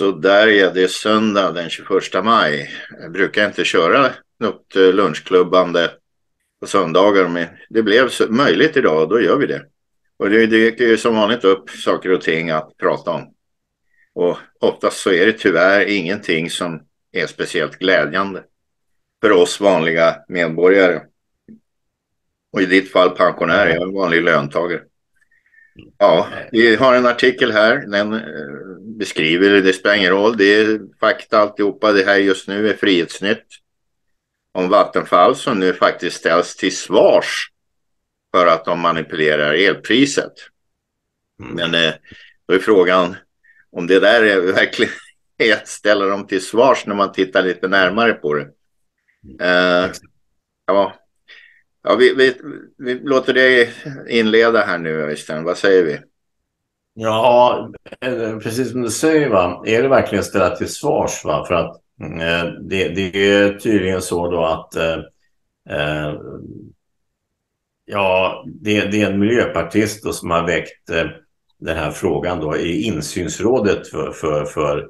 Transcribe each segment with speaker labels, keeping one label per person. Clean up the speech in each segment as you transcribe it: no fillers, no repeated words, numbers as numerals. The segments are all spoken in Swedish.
Speaker 1: Så där är det söndag den 21 maj. Jag brukar inte köra något lunchklubbande på söndagar, men det blev möjligt idag och då gör vi det. Och det dyker ju som vanligt upp saker och ting att prata om. Och oftast så är det tyvärr ingenting som är speciellt glädjande för oss vanliga medborgare. Och i ditt fall pensionär, jag är en vanlig löntagare. Ja, vi har en artikel här, den beskriver, det spelar ingen roll, det är fakta alltihopa, det här just nu är Frihetsnytt om Vattenfall som nu faktiskt ställs till svars för att de manipulerar elpriset. Men då är frågan om det där är verkligen att ställa dem till svars när man tittar lite närmare på det. Ja, vi låter dig inleda här nu, Öystein. Vad säger vi?
Speaker 2: Ja, precis som du säger, va? Är det verkligen ställa till svars? Va? För att det är tydligen så då att det är en miljöpartist då som har väckt den här frågan då i insynsrådet för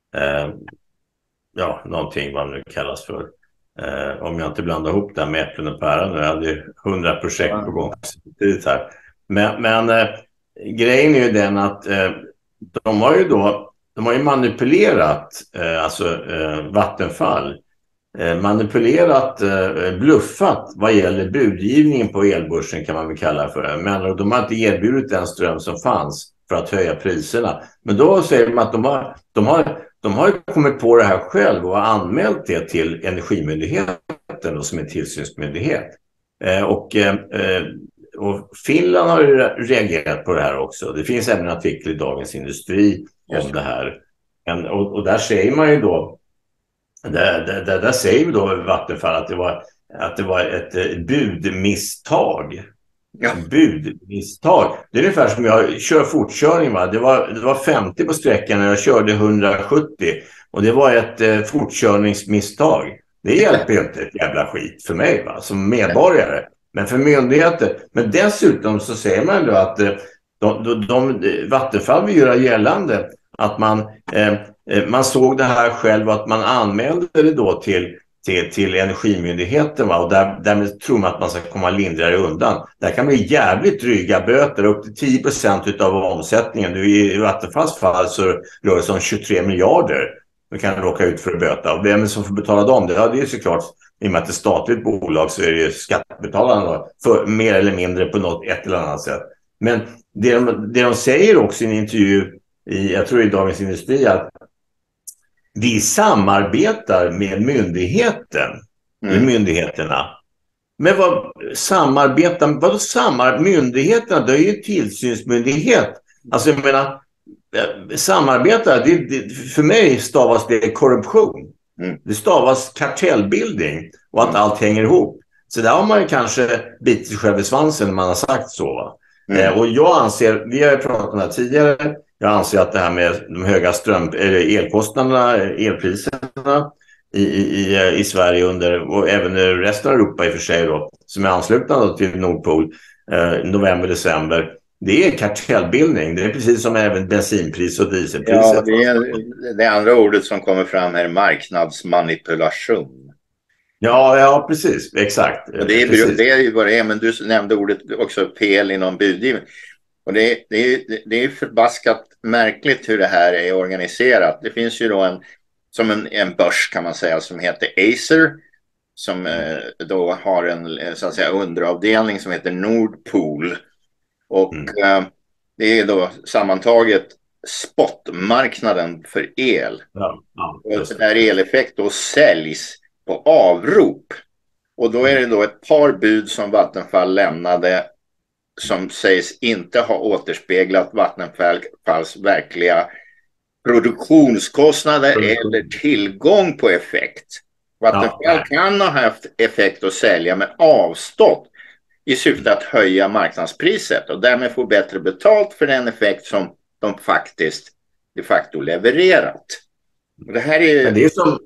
Speaker 2: någonting vad det nu kallas för. Om jag inte blandar ihop det här med äpplen och päron. Nu hade ju 100 projekt på gång samtidigt här. Men grejen är ju den att de har ju manipulerat Vattenfall. Manipulerat, bluffat vad gäller budgivningen på elbörsen kan man väl kalla för det. Men de har inte erbjudit den ström som fanns för att höja priserna. Men då säger de att de har kommit på det här själv och har anmält det till Energimyndigheten som är tillsynsmyndighet. Och Finland har ju reagerat på det här också. Det finns även en artikel i Dagens Industri om det här. Och där säger man ju då där säger vi då Vattenfall att det var ett budmisstag. Ja. Budmisstag. Det är ungefär som jag kör fortkörning. Va? Det var 50 på sträckan när jag körde 170. Och det var ett fortkörningsmisstag. Det hjälper ju inte ett jävla skit för mig, va? Som medborgare. Men för myndigheter. Men dessutom så säger man då att Vattenfall vill göra gällande att man såg det här själv och att man anmälde det då till Energimyndigheten, va? Och därmed tror man att man ska komma lindrigare undan. Där kan bli jävligt dryga böter, upp till 10% av omsättningen. I Vattenfalls fall så rör det sig om 23 miljarder. Man kan råka ut för att böta. Och vem som får betala dem? Det är ju såklart, i och med att det är ett statligt bolag så är det ju skattebetalarna för mer eller mindre på ett eller annat sätt. Men det de säger också i en intervju jag tror i Dagens Industri, att vi samarbetar med myndigheterna. Men vad samarbetar myndigheterna? Det är ju en tillsynsmyndighet. Alltså jag menar, samarbeta, för mig stavas det korruption. Det stavas kartellbildning och att allt hänger ihop. Så där har man ju kanske bitit sig själv i svansen när man har sagt så, va? Och jag anser, vi har ju pratat om det här tidigare, jag anser att det här med de höga elkostnaderna, elpriserna i Sverige och även i resten av Europa i och för sig då, som är anslutna till Nordpol november-december, det är kartellbildning. Det är precis som även bensinpris och dieselpriset.
Speaker 1: Ja, det andra ordet som kommer fram här är marknadsmanipulation.
Speaker 2: Ja, precis. Exakt.
Speaker 1: Och det är ju vad det är, men du nämnde ordet också fel inom budgivning. Och det är förbaskat märkligt hur det här är organiserat. Det finns ju då en börs kan man säga som heter Acer, som då har en så att säga underavdelning som heter Nordpol. Och det är då sammantaget spotmarknaden för el. Och där eleffekt då säljs på avrop. Och då är det då ett par bud som Vattenfall lämnade som sägs inte ha återspeglat Vattenfalls verkliga produktionskostnader eller tillgång på effekt. Vattenfall kan ha haft effekt att sälja men avstått i syfte att höja marknadspriset och därmed få bättre betalt för den effekt som de de facto levererat. Och det här är...
Speaker 2: Det är som...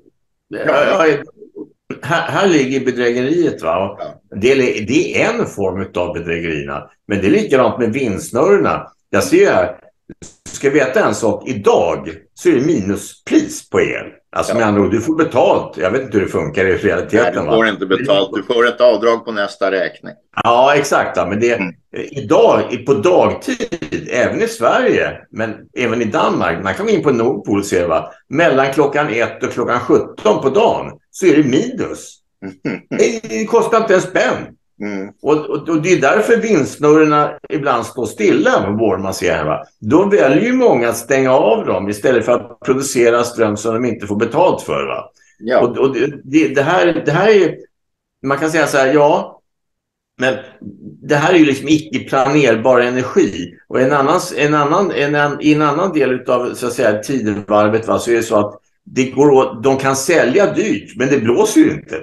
Speaker 2: Här ligger bedrägeriet, va? Det är en form av bedrägerierna. Men det är likadant med vindsnurrorna. Jag ser här, ska veta en sak. Idag så är det minuspris på el. Alltså med andra ord, du får betalt. Jag vet inte hur det funkar i realiteten.
Speaker 1: Nej, du får inte betalt. Du får ett avdrag på nästa räkning.
Speaker 2: Ja, exakt. Ja. Men det, idag, på dagtid, även i Sverige, men även i Danmark, man kan gå in på Nordpol och se, va? Mellan klockan 1 och klockan 17 på dagen så är det minus. Det kostar inte en spänn. Och det är därför vinstsnurrorna ibland står stilla med vår man ser här, va? Då väljer ju många att stänga av dem istället för att producera ström som de inte får betalt för, va?
Speaker 1: Ja.
Speaker 2: Och det här är, man kan säga så här, ja, men det här är ju liksom icke-planerbar energi. Och i en annan del av, så att säga, tidevarvet, va, så är det så att det går, de kan sälja dyrt, men det blåser ju inte.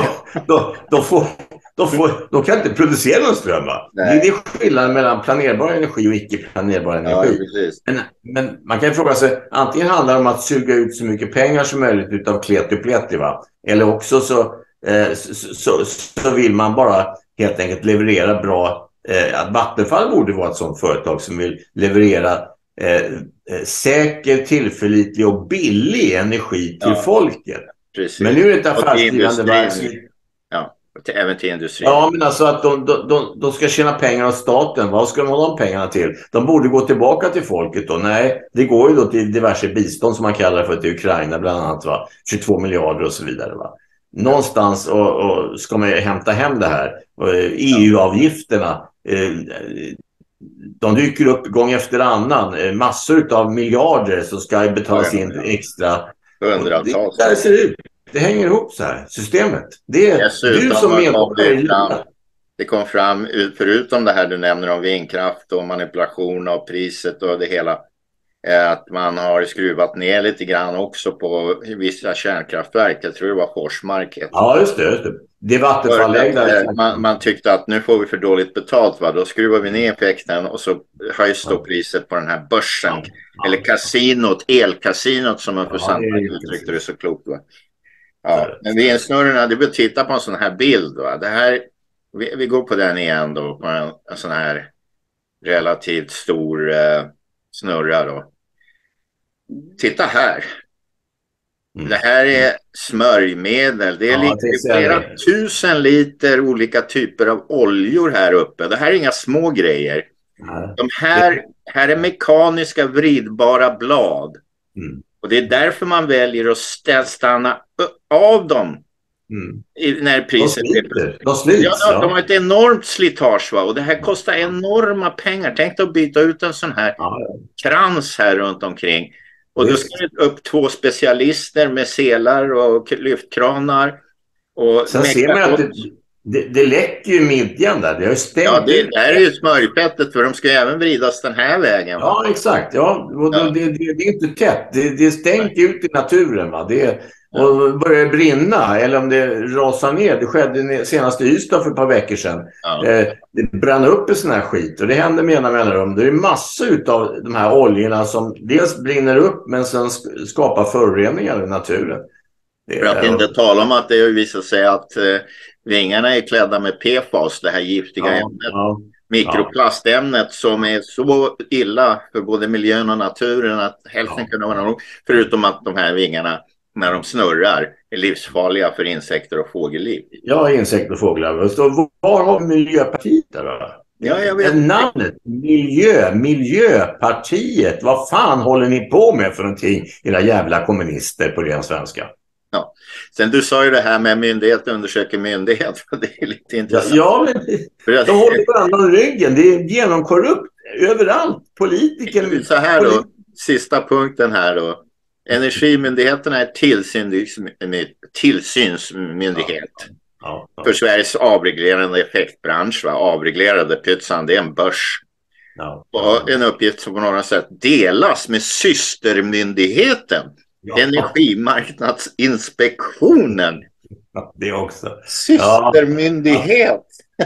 Speaker 2: De kan inte producera någon ström, va? Det är skillnaden mellan planerbar energi och icke-planerbar energi. Ja, men man kan ju fråga sig, antingen handlar det om att suga ut så mycket pengar som möjligt utav kleti och pleti, va? Eller också så vill man bara helt enkelt leverera bra. Att Vattenfall borde vara ett sådant företag som vill leverera säker, tillförlitlig och billig energi till folket.
Speaker 1: Precis.
Speaker 2: Men nu är det ett affärsdrivande verk.
Speaker 1: Ja, även till industrin.
Speaker 2: Ja, men alltså att de ska tjäna pengar av staten. Vad ska de ha de pengarna till? De borde gå tillbaka till folket då. Nej, det går ju då till diverse bistånd som man kallar det för, till Ukraina bland annat, va? 22 miljarder och så vidare, va? Någonstans och ska man hämta hem det här. EU-avgifterna, de dyker upp gång efter annan. Massor av miljarder som ska betalas in extra. Det ser ut. Det hänger ihop så här, systemet. Det är du som medborgare.
Speaker 1: Det kom fram, förutom det här du nämner om vindkraft och manipulation av priset och det hela, att man har skruvat ner lite grann också på vissa kärnkraftverk. Jag tror det var Forsmark.
Speaker 2: Ja, just det. Det vattenfallägda.
Speaker 1: Man tyckte att nu får vi för dåligt betalt, va? Då skruvar vi ner effekten och så höjs då priset på den här börsen. Eller kasinot, elkasinot som man på samtidigt uttryckte det så klokt, va? Ja, men vinstsnurrorna, det vill titta på en sån här bild, va? Det här, vi går på den igen då, på en sån här relativt stor snurra då. Titta här. Det här är smörjmedel. Det är flera tusen liter olika typer av oljor här uppe. Det här är inga små grejer. De här är mekaniska vridbara blad. Och det är därför man väljer att stanna av dem när priset
Speaker 2: de slits.
Speaker 1: De har ett enormt slitage, va? Och det här kostar enorma pengar. Tänk dig att byta ut en sån här krans här runt omkring. Och då ska det upp 2 specialister med selar och lyftkranar. Och
Speaker 2: sen ser man att det läcker ju midjan där. Det har ju stängt.
Speaker 1: Ja, det här är ju smörjfettet, för de ska ju även vridas den här vägen, va?
Speaker 2: Ja, exakt. Ja, och det är inte tätt. Det stängt ut i naturen, va? Och börjar brinna, eller om det rasar ner. Det skedde senast i Ystad för ett par veckor sedan. Det brann upp i sån här skit. Och det händer med ena mellanrum. Det är massor av de här oljorna som dels brinner upp men sen skapar föroreningar i naturen.
Speaker 1: För att inte tala om att det visar sig att vingarna är klädda med PFAS, det här giftiga ämnet. Mikroplastämnet som är så illa för både miljön och naturen att hälften kan vara nog. Förutom att de här vingarna, när de snurrar, är livsfarliga för insekter och fågelliv.
Speaker 2: Ja, insekter och fåglar. Så var har Miljöpartiet där då?
Speaker 1: Ja, jag vet.
Speaker 2: Namnet, Miljöpartiet. Vad fan håller ni på med för någonting, era jävla kommunister på ren svenska?
Speaker 1: Ja. Sen du sa ju det här med myndighet undersöker myndighet. Det är lite intressant.
Speaker 2: Ja, men de håller varandra ryggen. Det är genomkorrupt överallt. Politiker.
Speaker 1: Så här då, sista punkten här då. Energimyndigheterna är tillsynsmyndighet för Sveriges avreglerande effektbransch. Va? Avreglerade pytsan, det är en börs. Och en uppgift som på något sätt delas med systermyndigheten. Energimarknadsinspektionen.
Speaker 2: Det också.
Speaker 1: Systermyndighet.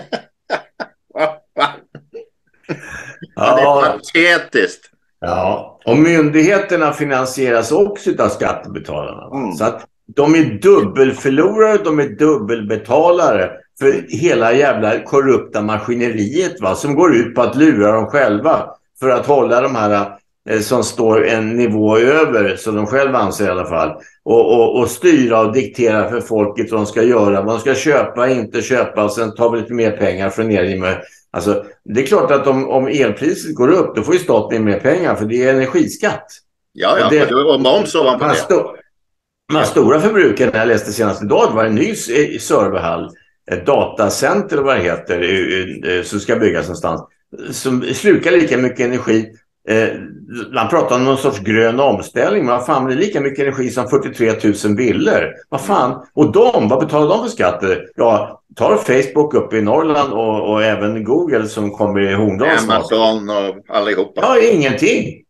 Speaker 1: Det är patetiskt.
Speaker 2: Ja, och myndigheterna finansieras också av skattebetalarna. Så att de är dubbelförlorare, de är dubbelbetalare för hela jävla korrupta maskineriet, va, som går ut på att lura dem själva för att hålla de här som står en nivå över, så de själva anser i alla fall, och styra och diktera för folket vad de ska göra, vad de ska köpa, inte köpa, och sen tar vi lite mer pengar för ner. Alltså, det är klart att om elpriset går upp, då får ju staten in mer pengar, för det är energiskatt.
Speaker 1: Ja, och moms ovanpå det.
Speaker 2: De här stora förbrukarna, jag läste senast idag, var en ny serverhall, ett datacenter eller vad det heter, som ska byggas någonstans, som slukar lika mycket energi. Man pratar om någon sorts grön omställning, men vad fan, det är lika mycket energi som 43 000 villor. Vad fan? Och vad betalar de för skatter? Ja, tar Facebook upp i Norrland och även Google som kommer i Horndal.
Speaker 1: Amazon och allihopa.
Speaker 2: Ja, ingenting.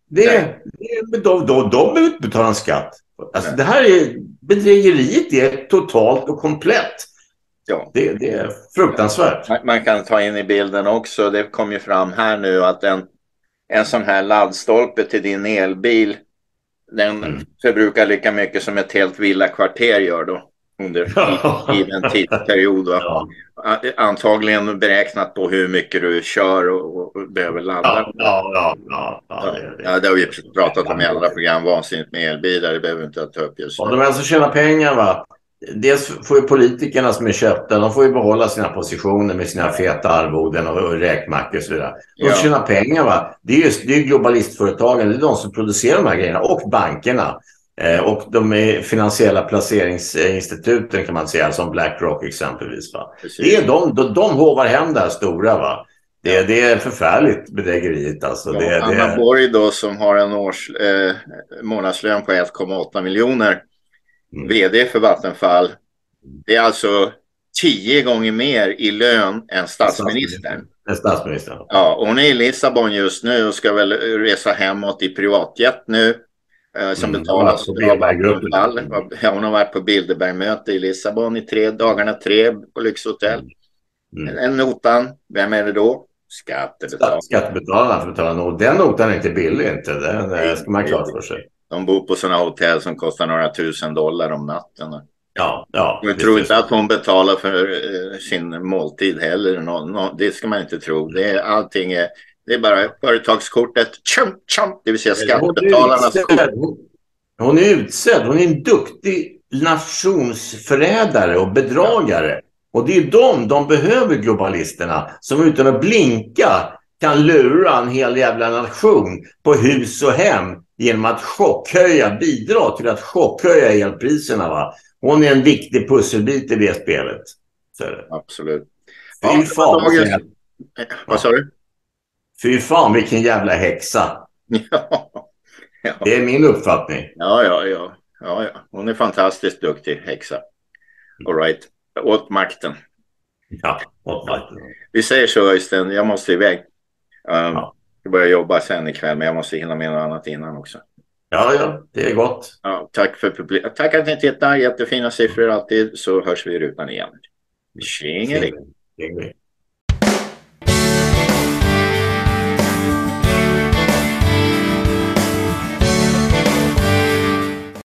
Speaker 2: De betalar en skatt. Alltså, det här är bedrägeriet, det är totalt och komplett.
Speaker 1: Ja.
Speaker 2: Det är fruktansvärt.
Speaker 1: Man kan ta in i bilden också, det kom ju fram här nu att en sån här laddstolpe till din elbil, den förbrukar lika mycket som ett helt villakvarter gör då under i en tidsperiod. Ja. Antagligen beräknat på hur mycket du kör och behöver ladda. Det har vi pratat om i alla program, vansinnigt med elbilar, det behöver vi inte ta upp just nu.
Speaker 2: Och de alltså tjänar pengar, va? Dels får ju politikerna som är köpta, de får ju behålla sina positioner med sina feta arvoden och räkmackor och så vidare. De tjänar pengar, va? Det är globalistföretagen, det är de som producerar de här grejerna, och bankerna. Och de finansiella placeringsinstituten kan man säga, som BlackRock exempelvis, va? Det är de hovar hem det här stora, va? Det är förfärligt bedrägeriet alltså.
Speaker 1: Anna Borg då, som har en månadslön på 1,8 miljoner, vd för Vattenfall, det är alltså 10 gånger mer i lön än statsministern. Ja, och hon är i Lissabon just nu och ska väl resa hemåt i privatjet nu, som betalas av Vattenfall. Hon har varit på Bilderbergmöte i Lissabon i 3 på lyxhotell. En notan, vem är det då?
Speaker 2: Skattebetalarna får betala nog. Den notan är inte billig, inte. Det ska man klart för sig.
Speaker 1: De bor på sådana hotell som kostar några $1000 om natten.
Speaker 2: Ja.
Speaker 1: Jag tror inte att hon betalar för sin måltid heller. Det ska man inte tro. Det är bara företagskortet. Det vill säga skattebetalarnas kort.
Speaker 2: Hon är utsedd. Hon är en duktig nationsförrädare och bedragare. Och det är de behöver, globalisterna, som utan att blinka kan lura en hel jävla nation på hus och hem genom att bidra till att chockhöja elpriserna, va? Hon är en viktig pusselbit i det spelet.
Speaker 1: Absolut.
Speaker 2: Vad sa du? Fy fan, vilken jävla häxa.
Speaker 1: Ja.
Speaker 2: Det är min uppfattning.
Speaker 1: Ja. Hon är fantastiskt duktig häxa. All right. Åt makten.
Speaker 2: Ja, åt makten.
Speaker 1: Vi säger så, Öystein. Jag måste iväg. Jag börjar jobba sen ikväll, men jag måste hinna med något annat innan också.
Speaker 2: Ja, det är gott.
Speaker 1: Ja, tack att ni tittar. Jättefina siffror alltid, så hörs vi i rutan igen. Tjingeling.